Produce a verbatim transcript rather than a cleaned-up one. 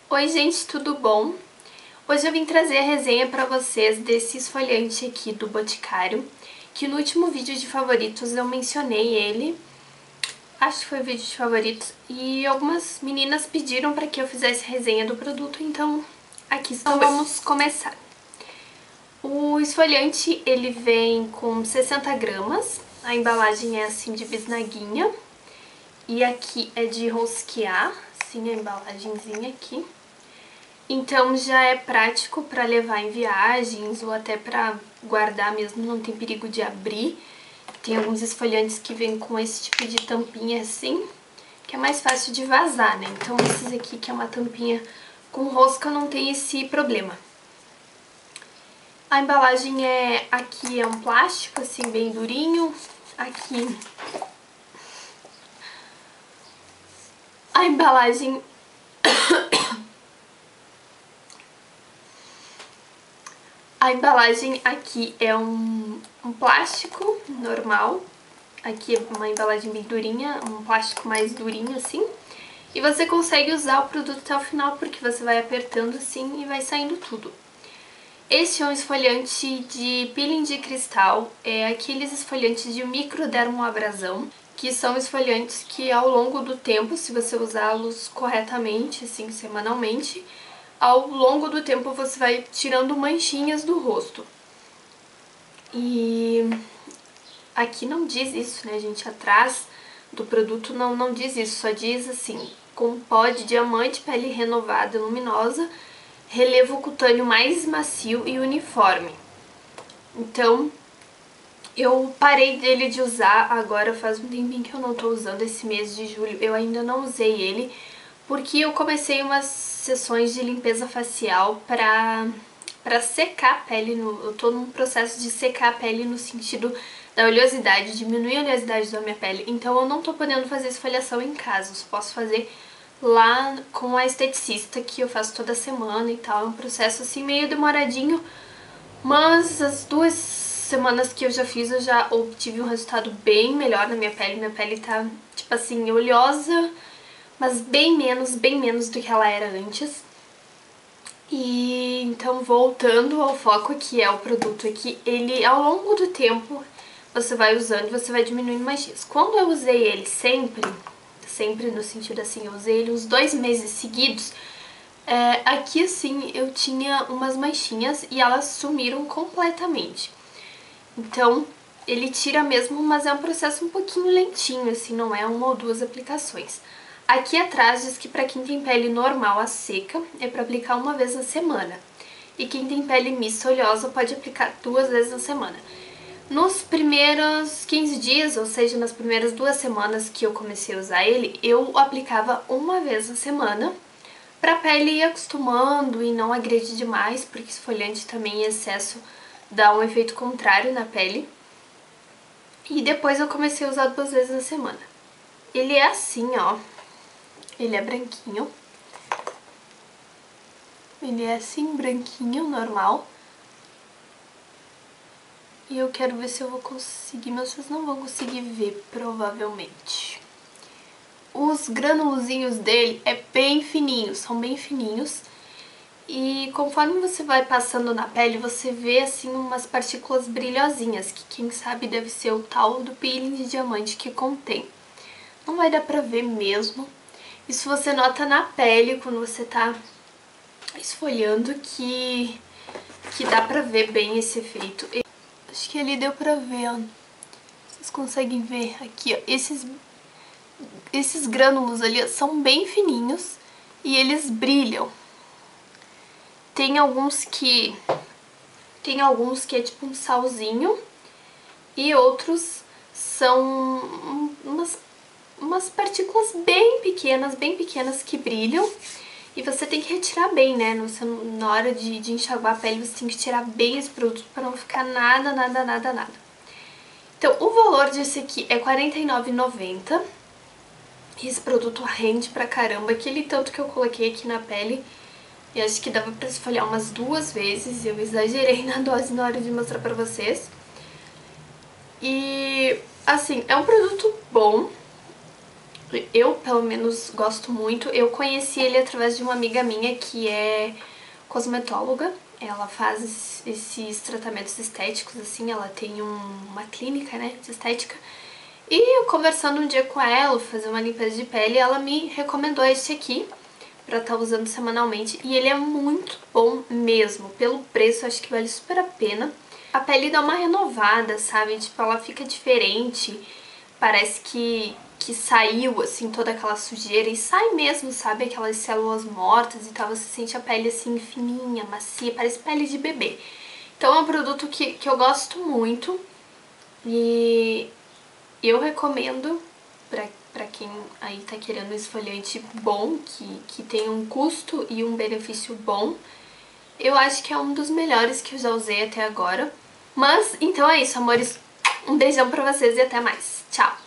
Oi gente, tudo bom? Hoje eu vim trazer a resenha pra vocês desse esfoliante aqui do Boticário, que no último vídeo de favoritos eu mencionei ele, acho que foi o vídeo de favoritos, e algumas meninas pediram pra que eu fizesse resenha do produto, então aqui estou. Então vamos começar. O esfoliante ele vem com sessenta gramas, a embalagem é assim de bisnaguinha, e aqui é de rosquear, sim, a embalagenzinha aqui. Então já é prático para levar em viagens ou até para guardar mesmo, não tem perigo de abrir. Tem alguns esfoliantes que vêm com esse tipo de tampinha assim, que é mais fácil de vazar, né? Então esses aqui, que é uma tampinha com rosca, não tem esse problema. A embalagem é, aqui é um plástico assim bem durinho, aqui a embalagem A embalagem aqui é um, um plástico normal, aqui é uma embalagem bem durinha, um plástico mais durinho assim, e você consegue usar o produto até o final porque você vai apertando assim e vai saindo tudo. Este é um esfoliante de peeling de cristal, é aqueles esfoliantes de microdermoabrasão, que são esfoliantes que ao longo do tempo, se você usá-los corretamente, assim, semanalmente, ao longo do tempo você vai tirando manchinhas do rosto. E aqui não diz isso, né, gente? Atrás do produto não, não diz isso, só diz assim, com pó de diamante, pele renovada e luminosa, relevo cutâneo mais macio e uniforme. Então, eu parei dele de usar, agora faz um tempinho que eu não tô usando, esse mês de julho eu ainda não usei ele, porque eu comecei umas sessões de limpeza facial pra, pra secar a pele, no, eu tô num processo de secar a pele no sentido da oleosidade, diminuir a oleosidade da minha pele, então eu não tô podendo fazer esfoliação em casa, eu só posso fazer lá com a esteticista, que eu faço toda semana e tal, é um processo assim meio demoradinho, mas as duas semanas que eu já fiz eu já obtive um resultado bem melhor na minha pele, minha pele tá tipo assim, oleosa, mas bem menos, bem menos do que ela era antes. E então, voltando ao foco, que é o produto aqui, ele ao longo do tempo você vai usando e você vai diminuindo manchinhas. Quando eu usei ele sempre, sempre no sentido assim, eu usei ele uns dois meses seguidos, é, aqui assim eu tinha umas manchinhas e elas sumiram completamente. Então ele tira mesmo, mas é um processo um pouquinho lentinho, assim, não é uma ou duas aplicações. Aqui atrás diz que para quem tem pele normal a seca é para aplicar uma vez na semana. E quem tem pele mista oleosa pode aplicar duas vezes na semana. Nos primeiros quinze dias, ou seja, nas primeiras duas semanas que eu comecei a usar ele, eu aplicava uma vez na semana para a pele ir acostumando e não agredir demais, porque esfoliante também em excesso dá um efeito contrário na pele. E depois eu comecei a usar duas vezes na semana. Ele é assim, ó. Ele é branquinho. Ele é assim, branquinho, normal. E eu quero ver se eu vou conseguir, mas vocês não vão conseguir ver, provavelmente. Os granulozinhos dele é bem fininhos, são bem fininhos. E conforme você vai passando na pele, você vê assim umas partículas brilhosinhas, que quem sabe deve ser o tal do peeling de diamante que contém. Não vai dar pra ver mesmo. Isso você nota na pele quando você tá esfoliando que, que dá pra ver bem esse efeito. Acho que ali deu pra ver, ó. Vocês conseguem ver aqui, ó. Esses, esses grânulos ali, ó, são bem fininhos e eles brilham. Tem alguns que... Tem alguns que é tipo um salzinho e outros são umas umas partículas bem pequenas, bem pequenas que brilham. E você tem que retirar bem, né? Você, na hora de, de enxaguar a pele, você tem que tirar bem esse produto para não ficar nada, nada, nada, nada. Então, o valor desse aqui é quarenta e nove reais e noventa centavos. Esse produto rende pra caramba. Aquele tanto que eu coloquei aqui na pele, e acho que dava pra esfoliar umas duas vezes. Eu exagerei na dose na hora de mostrar pra vocês. E, assim, é um produto bom. Eu, pelo menos, gosto muito. Eu conheci ele através de uma amiga minha que é cosmetóloga. Ela faz esses tratamentos estéticos, assim, ela tem um, uma clínica, né, de estética. E eu conversando um dia com ela, fazer uma limpeza de pele, ela me recomendou esse aqui pra estar usando semanalmente. E ele é muito bom mesmo. Pelo preço, acho que vale super a pena. A pele dá uma renovada, sabe? Tipo, ela fica diferente. Parece que, que saiu, assim, toda aquela sujeira. E sai mesmo, sabe? Aquelas células mortas e tal. Você sente a pele, assim, fininha, macia. Parece pele de bebê. Então é um produto que, que eu gosto muito. E eu recomendo pra, pra quem aí tá querendo um esfoliante bom, que, que tem um custo e um benefício bom. Eu acho que é um dos melhores que eu já usei até agora. Mas, então é isso, amores. Um beijão pra vocês e até mais. Tchau!